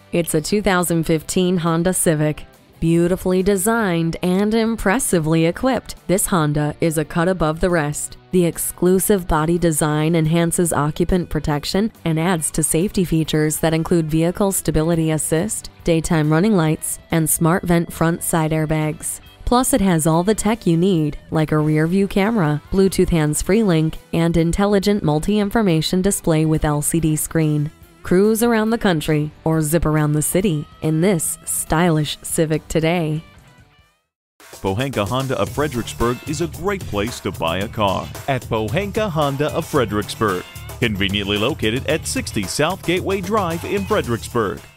It's a 2015 Honda Civic. Beautifully designed and impressively equipped, this Honda is a cut above the rest. The exclusive body design enhances occupant protection and adds to safety features that include vehicle stability assist, daytime running lights, and smart vent front side airbags. Plus, it has all the tech you need, like a rear-view camera, Bluetooth hands-free link, and intelligent multi-information display with LCD screen. Cruise around the country or zip around the city in this stylish Civic today. Pohanka Honda of Fredericksburg is a great place to buy a car. At Pohanka Honda of Fredericksburg, conveniently located at 60 South Gateway Drive in Fredericksburg.